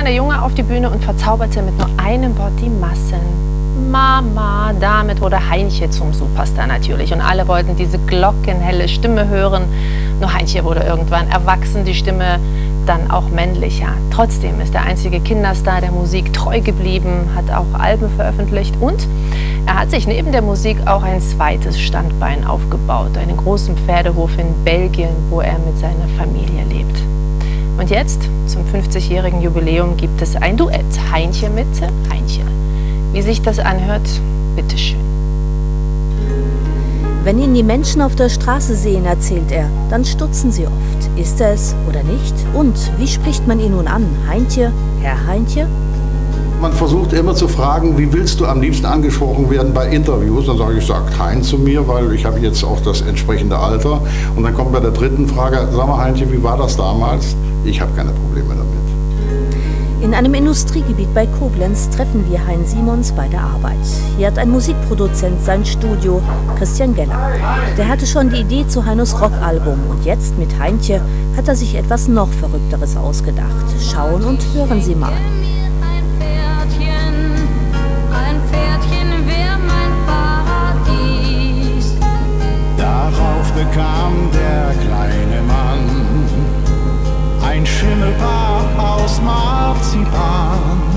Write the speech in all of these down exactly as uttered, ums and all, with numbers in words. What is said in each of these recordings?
kleine Junge auf die Bühne und verzauberte mit nur einem Wort die Massen. Mama, damit wurde Heinche zum Superstar natürlich und alle wollten diese glockenhelle Stimme hören. Nur Heinche wurde irgendwann erwachsen, die Stimme dann auch männlicher. Trotzdem ist der einzige Kinderstar der Musik treu geblieben, hat auch Alben veröffentlicht und er hat sich neben der Musik auch ein zweites Standbein aufgebaut, einen großen Pferdehof in Belgien, wo er mit seiner Familie lebt. Und jetzt, zum fünfzigjährigen Jubiläum, gibt es ein Duett, Heinche mit Heinche. Wie sich das anhört, bitteschön. Wenn ihn die Menschen auf der Straße sehen, erzählt er, dann stutzen sie oft. Ist er es oder nicht? Und wie spricht man ihn nun an? Heinche, Herr Heinche? Man versucht immer zu fragen, wie willst du am liebsten angesprochen werden bei Interviews? Dann sage ich, sagt Hein zu mir, weil ich habe jetzt auch das entsprechende Alter. Und dann kommt bei der dritten Frage, sag mal Heinche, wie war das damals? Ich habe keine Probleme damit. In einem Industriegebiet bei Koblenz treffen wir Hein Simons bei der Arbeit. Hier hat ein Musikproduzent sein Studio, Christian Geller. Der hatte schon die Idee zu Heinos Rockalbum und jetzt mit Heinche hat er sich etwas noch Verrückteres ausgedacht. Schauen und hören Sie mal. Darauf bekam der kleine Mann ein Schimmelpaar aus Marzipan.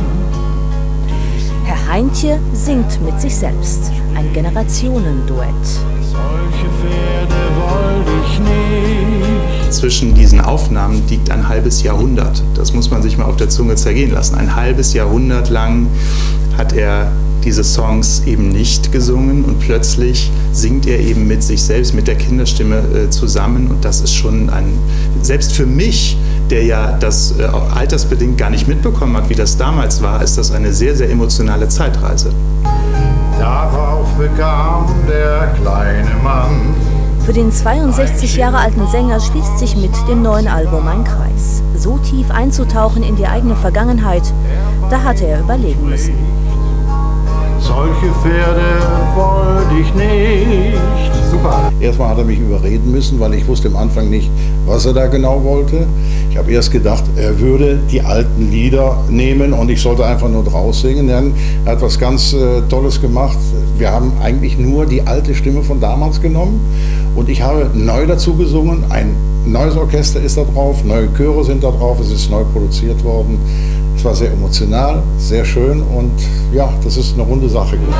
Herr Heinche singt mit sich selbst. Ein Generationenduett. Solche Pferde wollte ich nicht. Zwischen diesen Aufnahmen liegt ein halbes Jahrhundert. Das muss man sich mal auf der Zunge zergehen lassen. Ein halbes Jahrhundert lang hat er diese Songs eben nicht gesungen und plötzlich singt er eben mit sich selbst, mit der Kinderstimme äh, zusammen und das ist schon ein, selbst für mich, der ja das äh, auch altersbedingt gar nicht mitbekommen hat, wie das damals war, ist das eine sehr, sehr emotionale Zeitreise. Darauf bekam der kleine Mann. Für den zweiundsechzig Jahre alten Sänger schließt sich mit dem neuen Album ein Kreis. So tief einzutauchen in die eigene Vergangenheit, da hatte er überlegen müssen. Solche Pferde wollte ich nicht. Super. Erstmal hat er mich überreden müssen, weil ich wusste am Anfang nicht, was er da genau wollte. Ich habe erst gedacht, er würde die alten Lieder nehmen und ich sollte einfach nur draus singen. Dann er hat was ganz äh, Tolles gemacht. Wir haben eigentlich nur die alte Stimme von damals genommen und ich habe neu dazu gesungen. Ein neues Orchester ist da drauf, neue Chöre sind da drauf, es ist neu produziert worden. Es war sehr emotional, sehr schön und ja, das ist eine runde Sache geworden.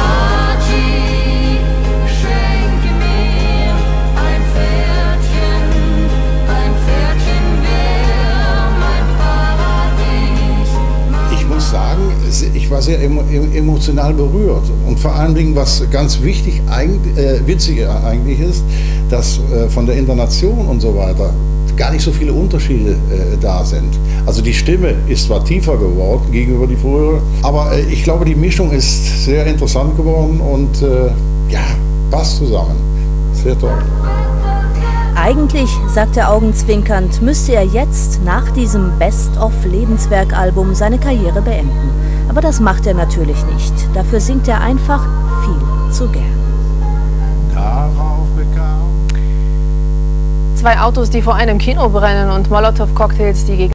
Ich muss sagen, ich war sehr emotional berührt und vor allen Dingen, was ganz wichtig, äh, witzig eigentlich ist, dass äh, von der Intonation und so weiter gar nicht so viele Unterschiede äh, da sind. Also die Stimme ist zwar tiefer geworden gegenüber die frühere, aber äh, ich glaube, die Mischung ist sehr interessant geworden und äh, ja, passt zusammen. Sehr toll. Eigentlich, sagt er augenzwinkernd, müsste er jetzt nach diesem Best-of-Lebenswerk-Album seine Karriere beenden. Aber das macht er natürlich nicht. Dafür singt er einfach viel zu gern. Darauf bekam Zwei Autos, die vor einem Kino brennen und Molotow-Cocktails, die gegen